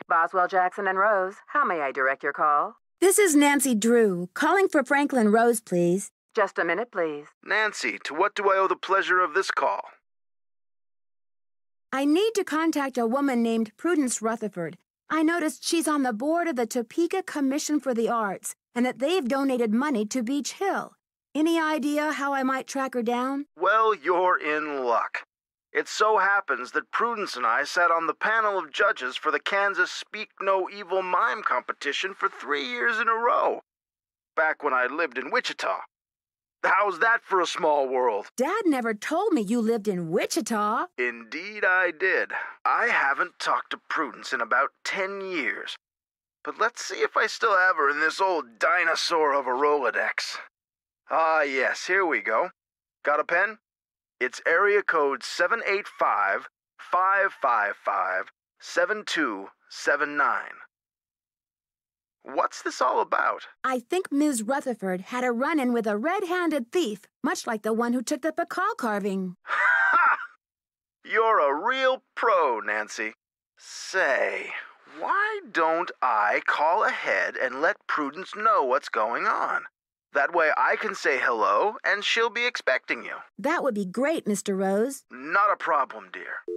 Boswell, Jackson, and Rose, how may I direct your call? This is Nancy Drew, calling for Franklin Rose, please. Just a minute, please. Nancy, to what do I owe the pleasure of this call? I need to contact a woman named Prudence Rutherford. I noticed she's on the board of the Topeka Commission for the Arts and that they've donated money to Beach Hill. Any idea how I might track her down? Well, you're in luck. It so happens that Prudence and I sat on the panel of judges for the Kansas Speak No Evil Mime competition for 3 years in a row, back when I lived in Wichita. How's that for a small world? Dad never told me you lived in Wichita. Indeed I did. I haven't talked to Prudence in about 10 years. But let's see if I still have her in this old dinosaur of a Rolodex. Ah, yes, here we go. Got a pen? It's area code 785-555-7279. What's this all about? I think Ms. Rutherford had a run-in with a red-handed thief, much like the one who took the Pakal carving. Ha! You're a real pro, Nancy. Say, why don't I call ahead and let Prudence know what's going on? That way I can say hello and she'll be expecting you. That would be great, Mr. Rose. Not a problem, dear.